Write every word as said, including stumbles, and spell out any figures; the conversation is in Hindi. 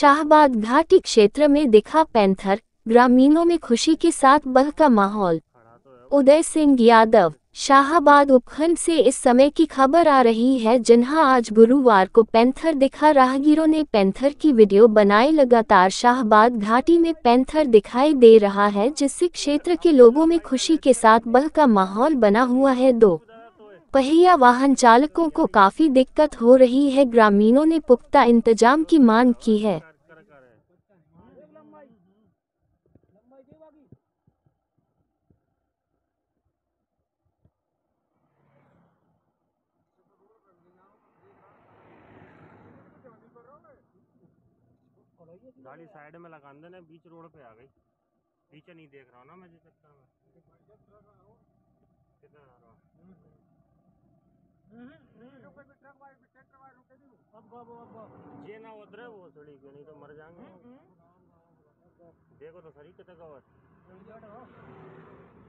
शाहबाद घाटी क्षेत्र में दिखा पैंथर, ग्रामीणों में खुशी के साथ बहका माहौल। उदय सिंह यादव, शाहबाद उपखंड से इस समय की खबर आ रही है, जहां आज गुरुवार को पैंथर दिखा। राहगीरों ने पैंथर की वीडियो बनाई। लगातार शाहबाद घाटी में पैंथर दिखाई दे रहा है, जिससे क्षेत्र के लोगों में खुशी के साथ बहका माहौल बना हुआ है। दो पहिया वाहन चालकों को काफी दिक्कत हो रही है। ग्रामीणों ने पुख्ता इंतजाम की मांग की है। गाड़ी साइड में लगा देने, बीच रोड पे आ गई। पीछे नहीं देख रहा हूँ ना मैं, जिस चक्कर में कितना आ रहा ये ना उतरे वो सड़ी के, नहीं तो मर जाएंगे। देखो तो सही कितने का